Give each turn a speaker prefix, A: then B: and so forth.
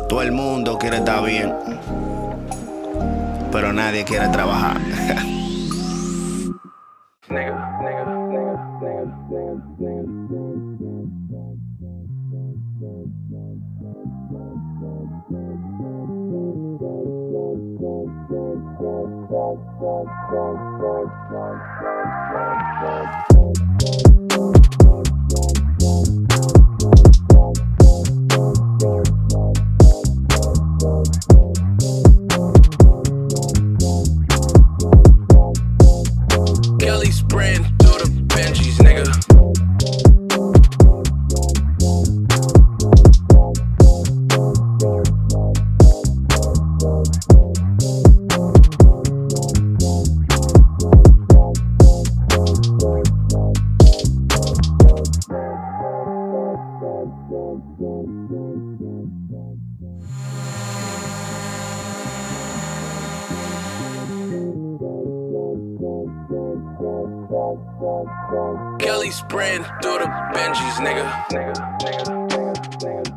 A: Todo el mundo quiere estar bien, pero nadie quiere trabajar.
B: Kelly spraying through the Benjis, nigga. Kelly spraying through the Benjis, nigga.